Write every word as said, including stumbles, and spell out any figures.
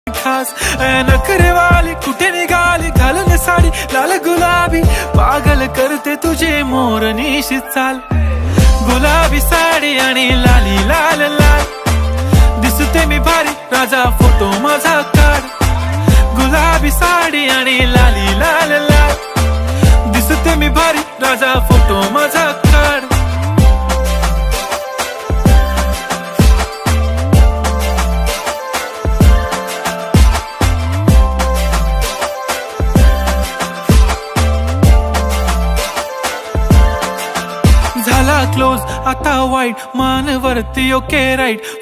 खास नखरे वाली कुठे निघाली घालून साडी लाल गुलाबी पागल करते तुझे मोरनीशी चाल गुलाबी साडी आणि लाली लाल लाल दिसते मी भारी राजा फोटो माझा काढ गुलाबी साडी आणि लाली लाल लाल दिसते मी भारी राजा फोटो माझा काढ झाला क्लोज आता वाईट मान वरती ओके राईट